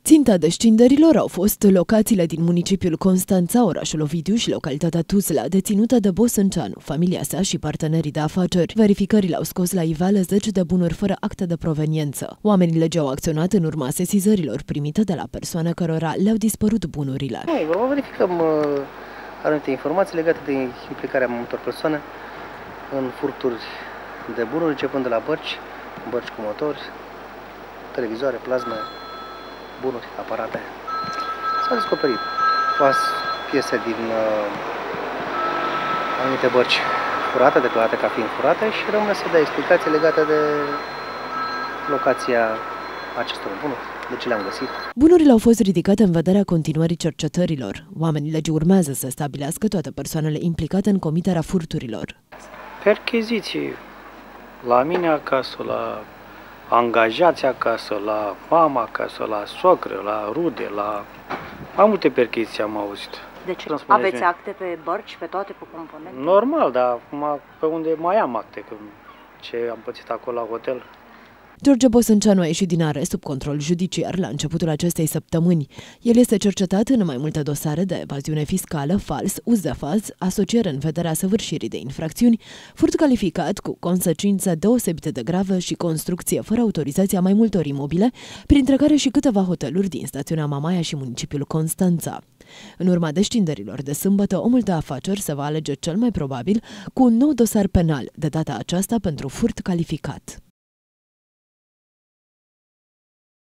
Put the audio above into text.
Ținta descinderilor au fost locațiile din municipiul Constanța, orașul Ovidiu și localitatea Tuzla, deținută de Bosânceanu, familia sa și partenerii de afaceri. Verificările au scos la iveală 10 de bunuri fără acte de proveniență. Oamenii legii au acționat în urma sesizărilor primite de la persoane cărora le-au dispărut bunurile. Noi verificăm anumite informații legate de implicarea multor persoane în furturi de bunuri, începând de la bărci cu motori, televizoare, plasme, bunuri, aparate. S-au descoperit piese din anumite bărci furate, declarate ca fiind furate, și rămâne să dea explicații legate de locația acestor bunuri, de ce le-am găsit. Bunurile au fost ridicate în vederea continuării cercetărilor. Oamenii legii urmează să stabilească toate persoanele implicate în comiterea furturilor. Percheziții la mine acasă, la angajați acasă, la mama acasă, la socră, la rude, la... Am multe percheziții am auzit. Deci aveți acte pe bărci, pe toate, pe componente? Normal, dar acum pe unde mai am acte, că ce am pățit acolo la hotel. George Bosânceanu a ieșit din arest sub control judiciar la începutul acestei săptămâni. El este cercetat în mai multe dosare de evaziune fiscală, fals, uz de fals, asociere în vederea săvârșirii de infracțiuni, furt calificat cu consecințe deosebite de grave și construcție fără autorizația mai multor imobile, printre care și câteva hoteluri din stațiunea Mamaia și municipiul Constanța. În urma descinderilor de sâmbătă, omul de afaceri se va alege cel mai probabil cu un nou dosar penal, de data aceasta pentru furt calificat.